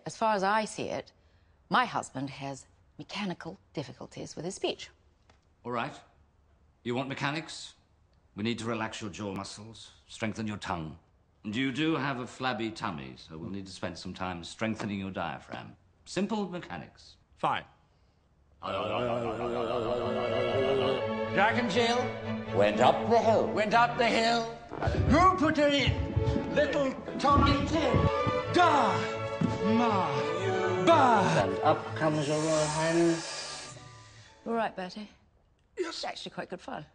as far as I see it, my husband has mechanical difficulties with his speech. All right. You want mechanics? We need to relax your jaw muscles, strengthen your tongue. And you do have a flabby tummy, so we'll need to spend some time strengthening your diaphragm. Simple mechanics. Fine. Jack and Jill went up the hill. Went up the hill. Who put her in? Little Tommy Ted. Da! Ma! Ba! And up comes your Royal Highness. All right, Bertie. Yes. It's actually quite good fun.